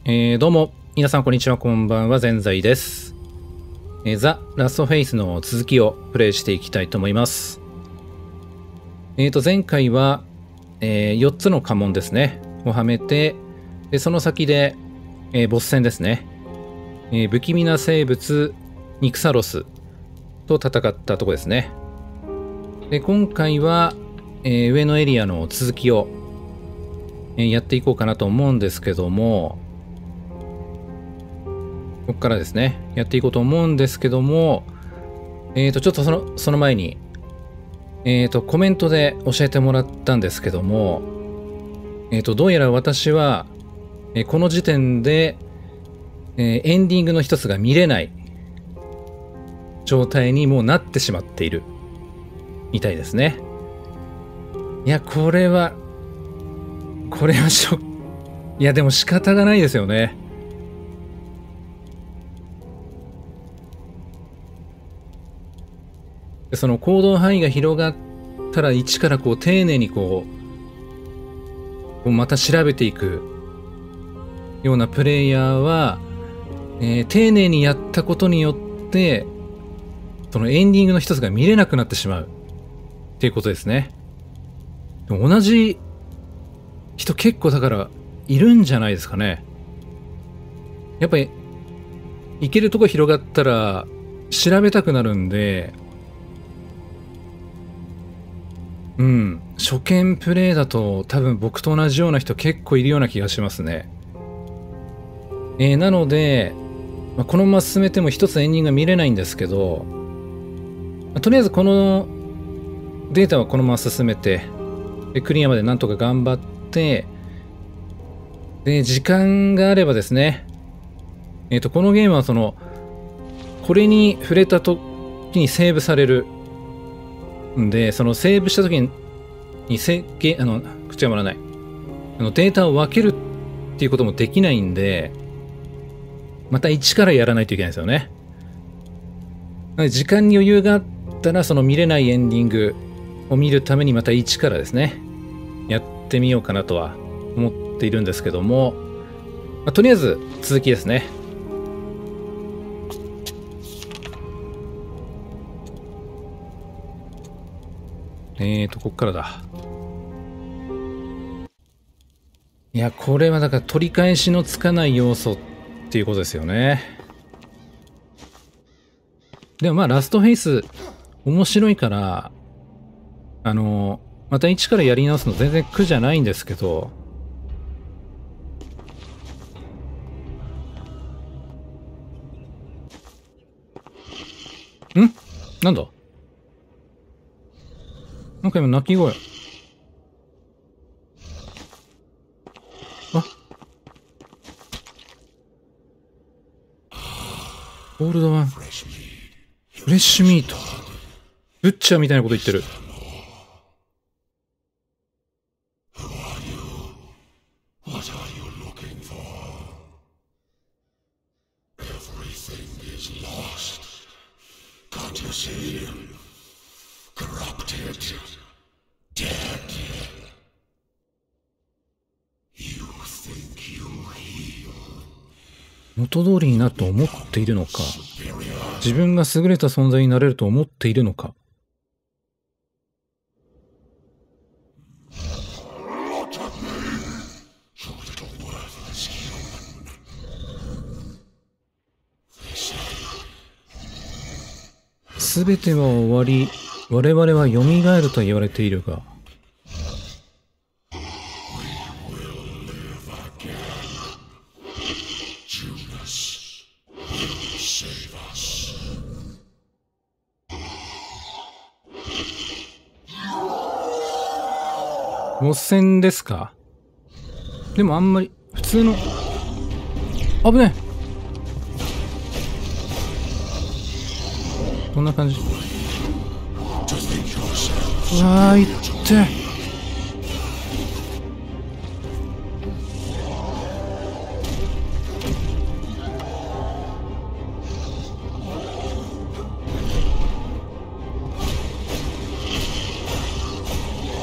どうも、皆さんこんにちは、こんばんは、ぜんざいです。ザ・ラストフェイスの続きをプレイしていきたいと思います。前回は、4つの家紋ですね、をはめて、でその先で、ボス戦ですね、不気味な生物、ニクサロスと戦ったとこですね。で、今回は、上のエリアの続きを、やっていこうかなと思うんですけども、ここからですね、やっていこうと思うんですけども、ちょっとその前に、コメントで教えてもらったんですけども、どうやら私は、この時点で、エンディングの一つが見れない状態にもうなってしまっているみたいですね。いや、これは、いや、でも仕方がないですよね。その行動範囲が広がったら一からこう丁寧にこうまた調べていくようなプレイヤーは、丁寧にやったことによってそのエンディングの一つが見れなくなってしまうっていうことですね。でも同じ人結構だからいるんじゃないですかね。やっぱり行けるとこ広がったら調べたくなるんで、初見プレイだと多分僕と同じような人結構いるような気がしますね。なので、このまま進めても一つエンディングが見れないんですけど、とりあえずこのデータはこのまま進めて、でクリアまでなんとか頑張って、で時間があればですね、このゲームはこれに触れた時にセーブされるんで、そのセーブした時に口が回らないデータを分けるっていうこともできないんで、また一からやらないといけないですよね。なので時間に余裕があったらその見れないエンディングを見るためにまた一からですねやってみようかなとは思っているんですけども、とりあえず続きですね。こっからだ。いや、これはだから取り返しのつかない要素っていうことですよね。でもラストフェイス面白いから、また一からやり直すの全然苦じゃないんですけど、なんだなんか今鳴き声。ゴールドワン。フレッシュミート。ブッチャーみたいなこと言ってる。元通りになると思っているのか、自分が優れた存在になれると思っているのか。すべては終わり、我々は蘇ると言われているが、ボス戦ですか？でもあんまり普通の、危ねえ。こんな感じ。うわー、いって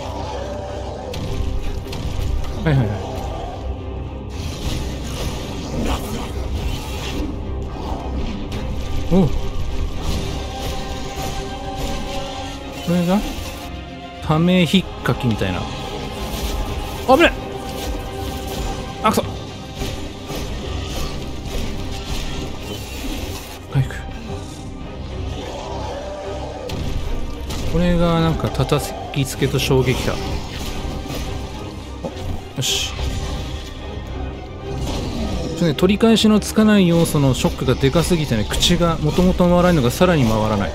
はいはいはい。 おう。これがためひっかきみたいな。危ねえ。あくそ。回復。これがなんか叩きつけと衝撃だ。よし。取り返しのつかない要素のショックがでかすぎてね、口がもともと回らないのがさらに回らない。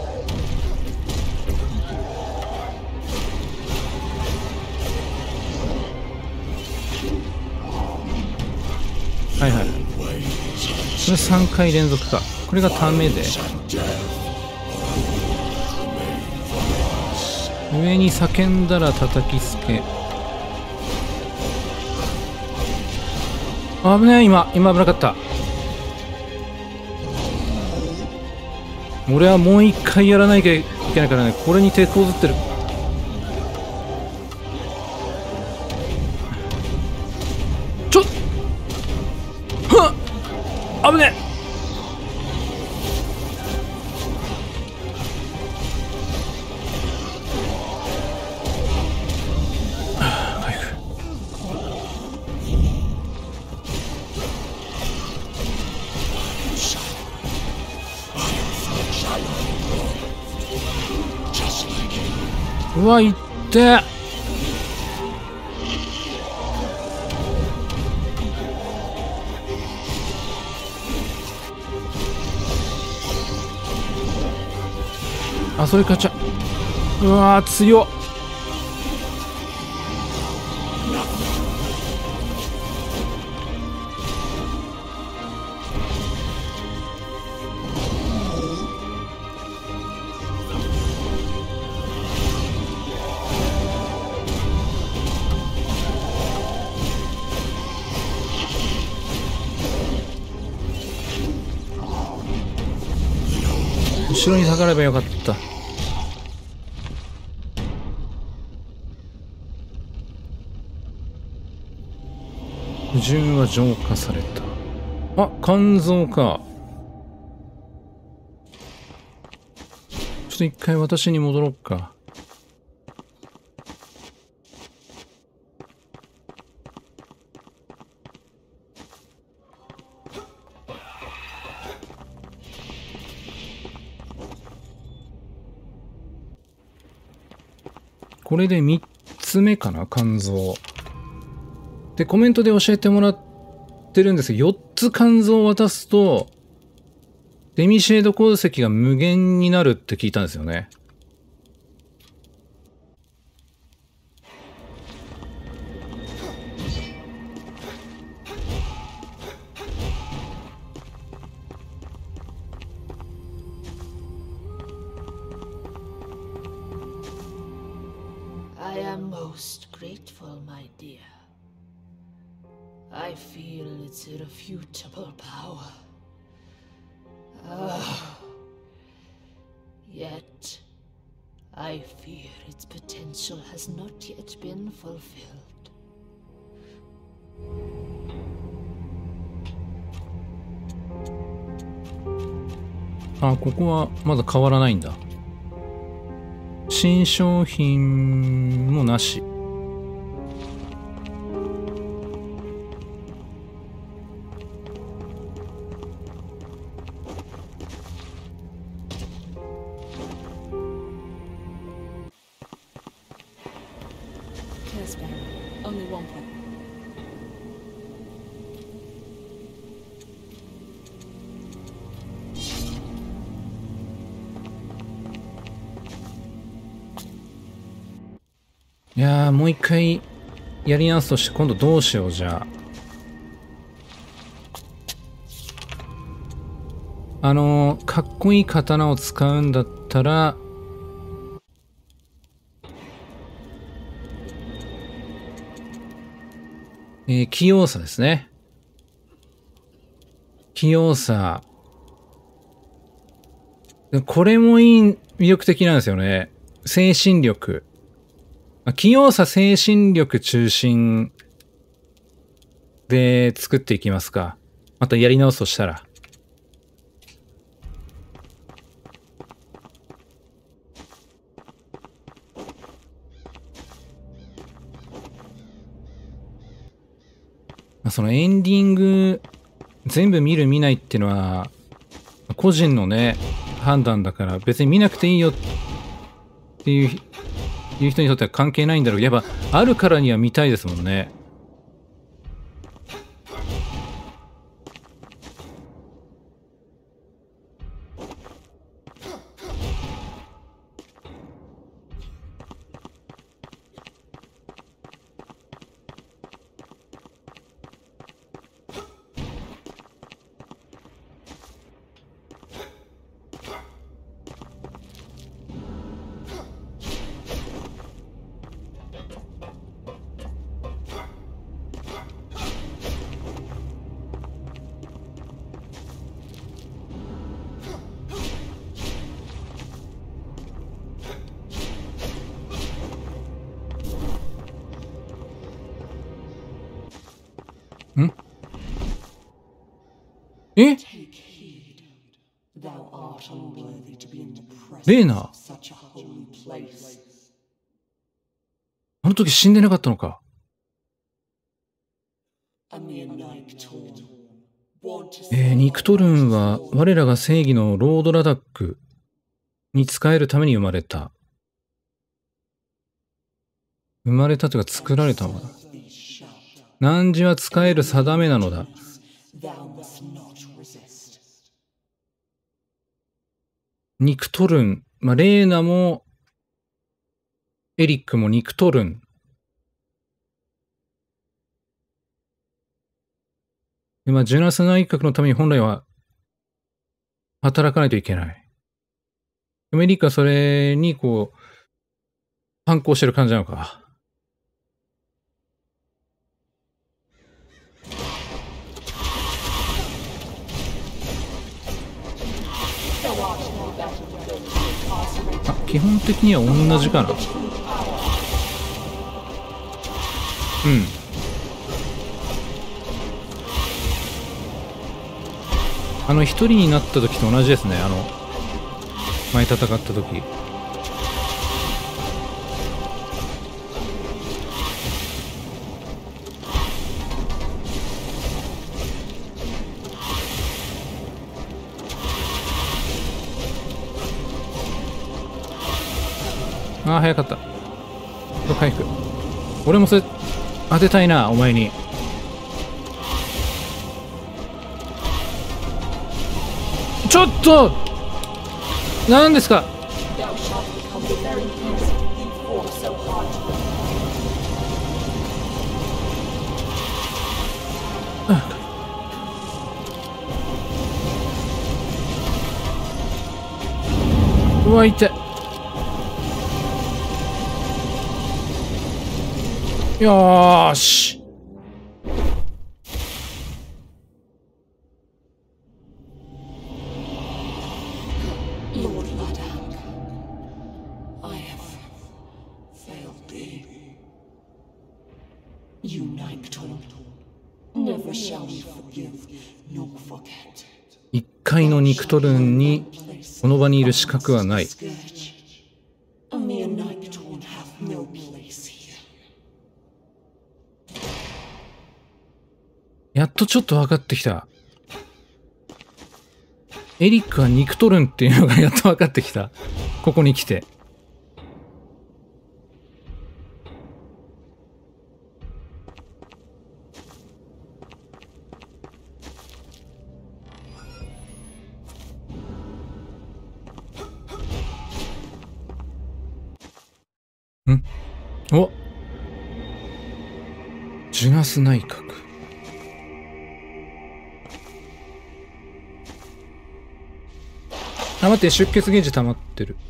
はいはい。それ3回連続か。これがためで。上に叫んだら叩きつけ。危ない。今危なかった。俺はもう一回やらなきゃいけないからね。これに手こずってる。ちょっはっ危ねえ。うわ、いってえ。あ、それ勝っちゃう。うわー、強っ。後ろに下がればよかった。不純は浄化された。あ、肝臓か。ちょっと一回私に戻ろうか。これで3つ目かな、肝臓。で、コメントで教えてもらってるんですけど、4つ肝臓を渡すと、デミシェード鉱石が無限になるって聞いたんですよね。 I am most grateful, my dear. I feel its irrefutable power. Yet, I fear its potential has not yet been fulfilled. あ、ここはまだ変わらないんだ。新商品もなし。いやー、もう一回やり直すとして今度どうしよう。じゃあかっこいい刀を使うんだったら器用さですね。器用さ。これも魅力的なんですよね。精神力。器用さ、精神力中心で作っていきますか。またやり直すとしたら。 そのエンディング全部見る見ないっていうのは個人のね判断だから、別に見なくていいよっていう人にとっては関係ないんだろうけど、やっぱあるからには見たいですもんね。ん？え？レーナ、あの時死んでなかったのか。ニクトルンは我らが正義のロードラダックに仕えるために生まれた。生まれたというか作られたのだ。汝は仕える定めなのだ。ニクトルン、レーナもエリックもニクトルン。で、ジュナス内閣のために本来は働かないといけない。でもエリックはそれに反抗してる感じなのか。基本的には同じかな。一人になった時と同じですね。前戦った時。ああ、早かった。回復。俺もそれ当てたいな、お前に。ちょっと何ですか。うわ、痛い。よーし。一階のニクトルンにこの場にいる資格はない。やっとちょっと分かってきた。エリックはニクトルンっていうのがやっと分かってきた。ここに来て。お、ジュナス内閣。あ、待って、出血ゲージ溜まってる。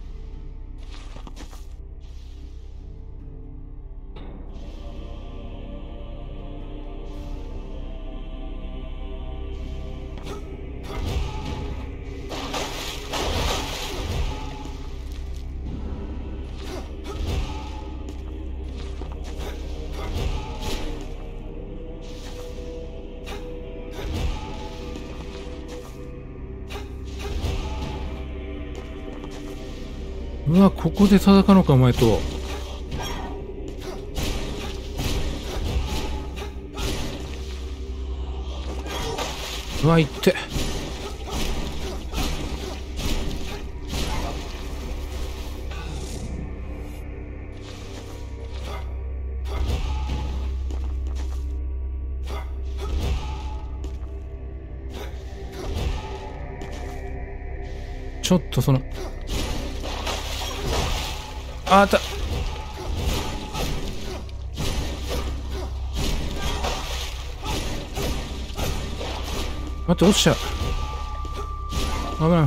うわ、ここで戦うのか、お前と。 うわ、いって。ちょっとその、あった。待って、落ちちゃう。危ない。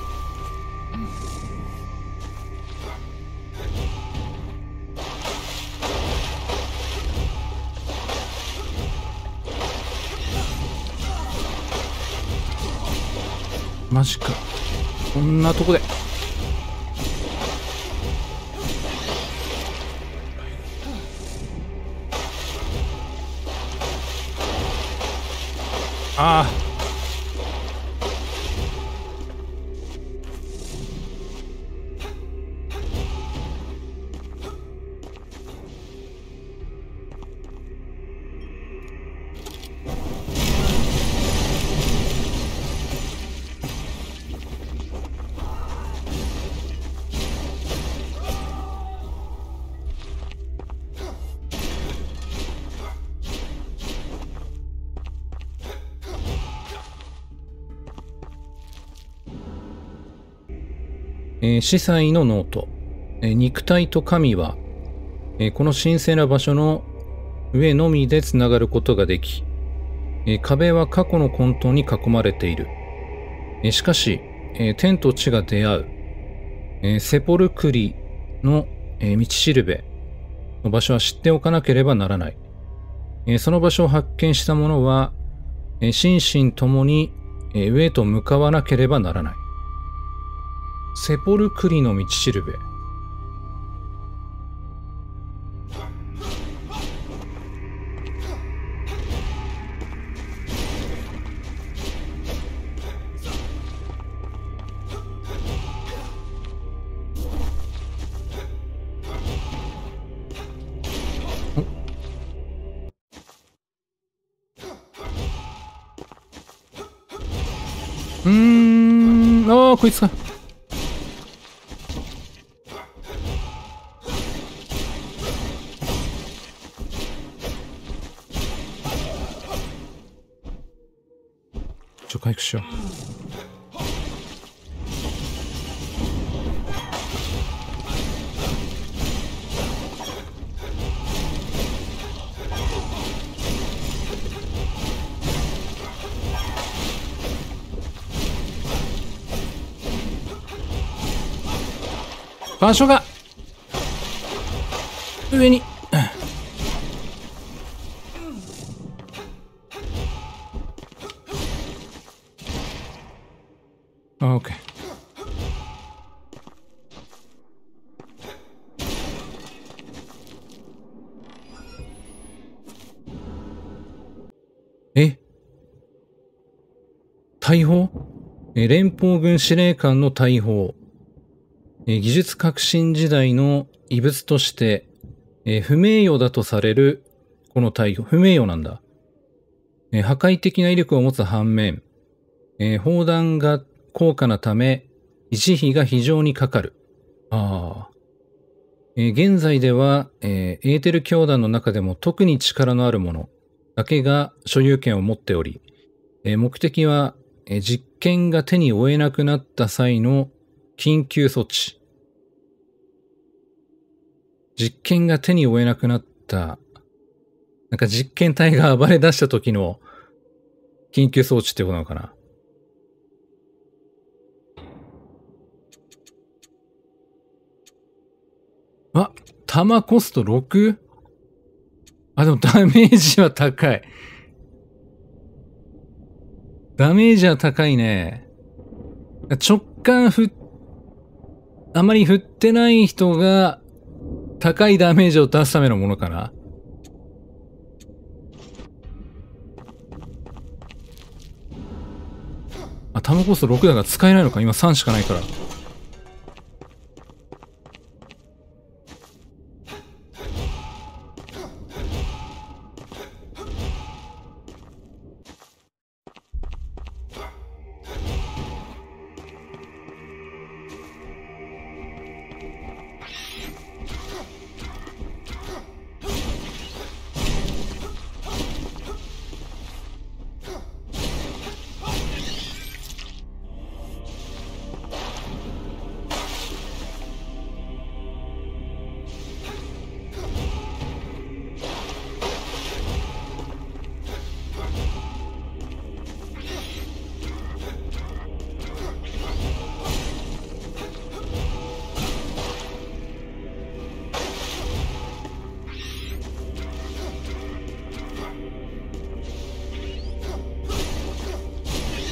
マジか。こんなとこで。ああ。司祭のノート。肉体と神は、この神聖な場所の上のみでつながることができ、壁は過去の混沌に囲まれている。しかし、天と地が出会う、セポルクリの、道しるべの場所は知っておかなければならない。その場所を発見した者は、心身ともに、上へと向かわなければならない。セポルクリの道しるべ。ああ、こいつか。回復しよう。場所が上にOK。大砲？連邦軍司令官の大砲。技術革新時代の遺物として、不名誉だとされるこの大砲。不名誉なんだ。破壊的な威力を持つ反面、砲弾が高価なため、維持費が非常にかかる。現在では、エーテル教団の中でも特に力のあるものだけが所有権を持っており、目的は、実験が手に負えなくなった際の緊急措置。実験が手に負えなくなった、なんか実験体が暴れ出した時の緊急装置ってことなのかな。弾コスト 6？ でもダメージは高い。ダメージは高いね。直感あまり振ってない人が高いダメージを出すためのものかな。弾コスト6だから使えないのか。今3しかないから。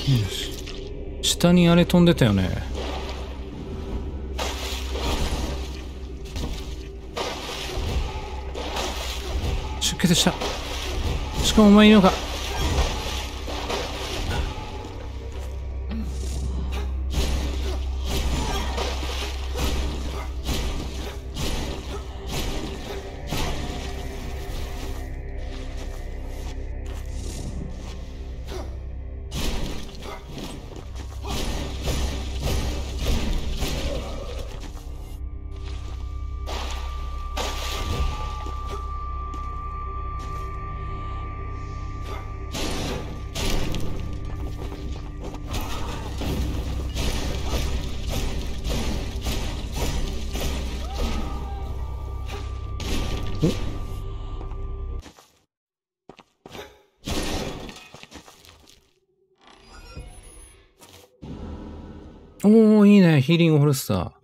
下にあれ飛んでたよね。出血した。しかもお前いるのか。おお、いいね。ヒーリングホルスター。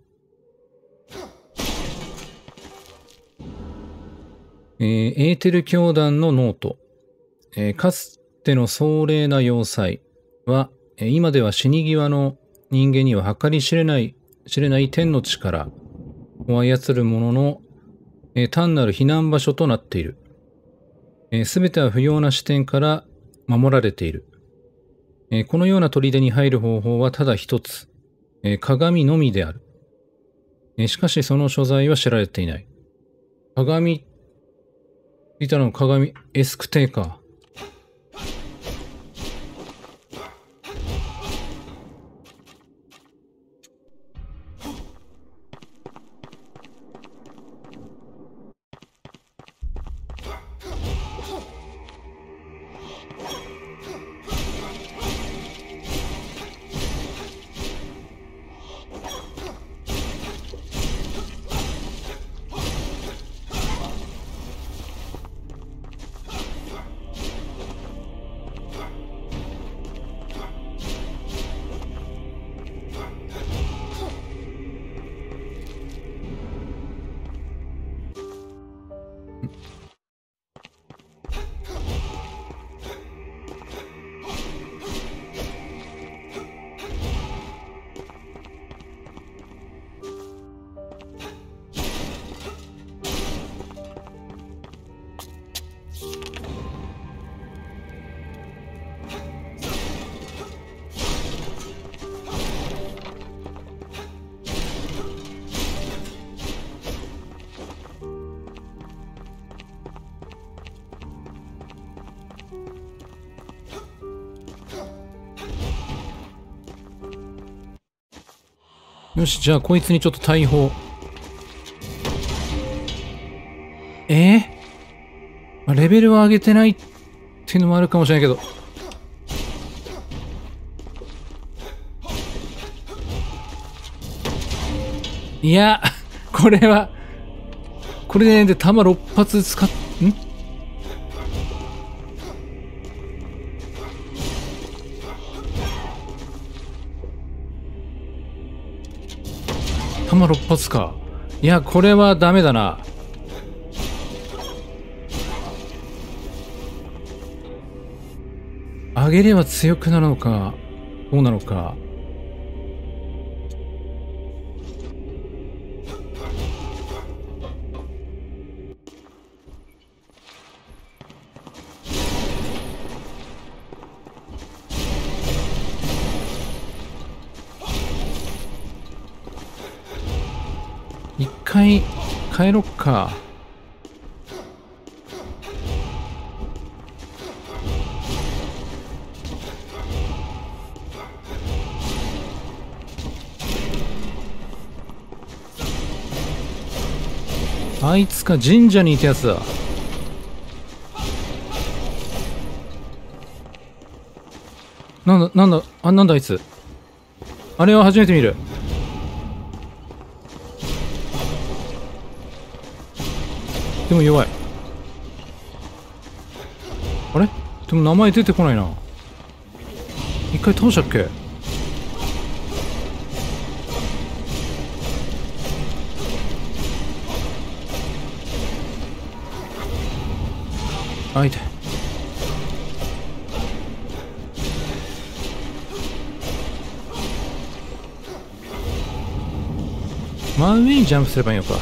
エーテル教団のノート。かつての壮麗な要塞は、今では死に際の人間には計り知れない天の力を操る者の、単なる避難場所となっている。すべては不要な視点から守られている。このような砦に入る方法はただ一つ。鏡のみである。しかしその所在は知られていない。鏡、いたの鏡、エスクテーか。よし、じゃあこいつにちょっと大砲。まあレベルは上げてないっていうのもあるかもしれないけど。いや、これは、これで弾6発使っ、弾6発か。いや、これはダメだな。上げれば強くなるのか、どうなのか。一回帰ろっか。あいつか、神社にいたやつだ。なんだあいつ。あれは初めて見る。でも弱い。あれでも名前出てこないな。一回倒したっけ。あ、いて。 真上にジャンプすればいいのか。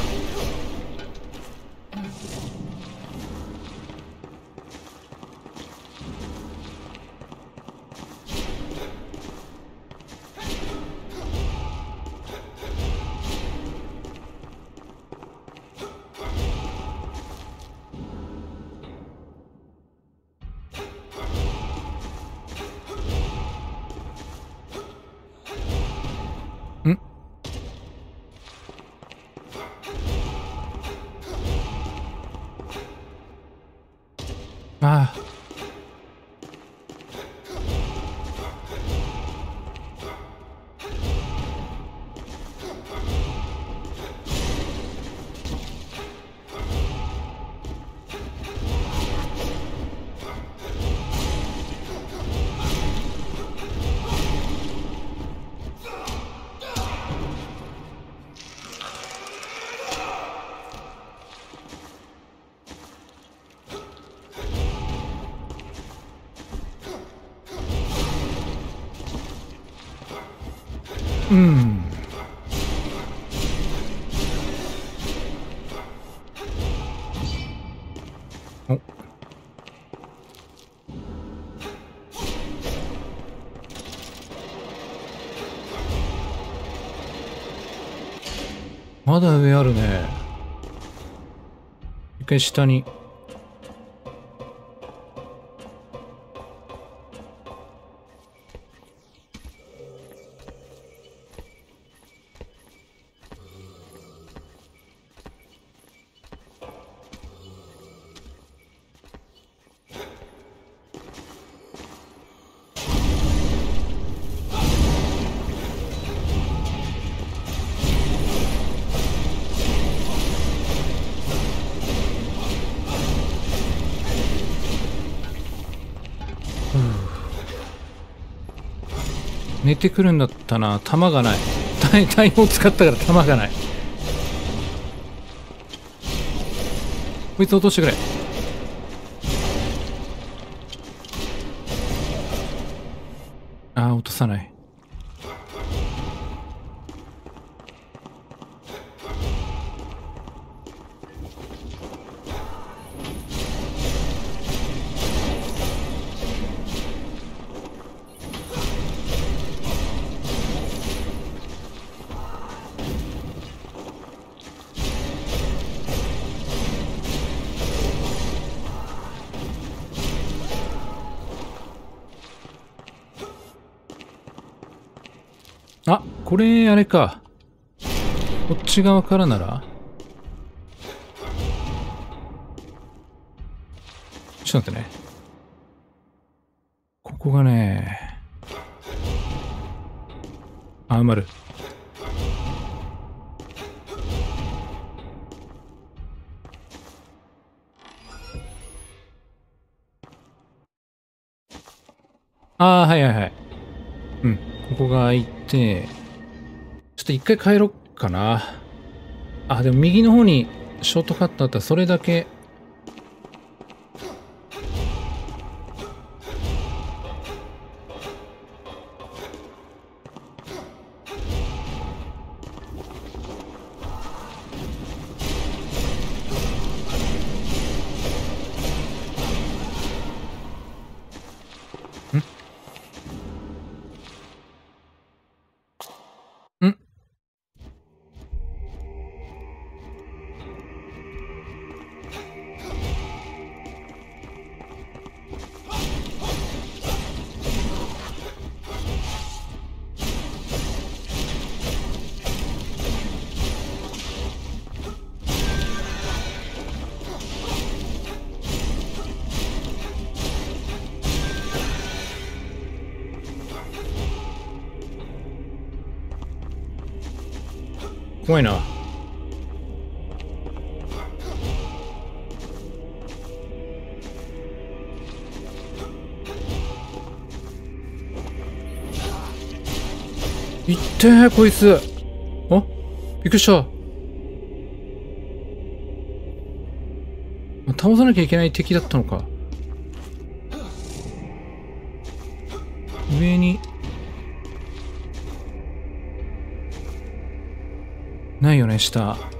ん？ああ。うん。お。まだ上あるね。一回下に。寝てくるんだったな。弾がない。体を使ったから弾がない。こいつ落としてくれ。ああ、落とさない。あ、これ、あれか。こっち側からならちょっと待ってね。ここがね。あ、埋まる。ああ、はいはいはい。うん。ここが開いて、ちょっと一回帰ろっかな。あ、でも右の方にショートカットあったらそれだけ。ん？怖いな。いってー、こいつ。あ、びっくりした。倒さなきゃいけない敵だったのか。上に。 ないよね、下。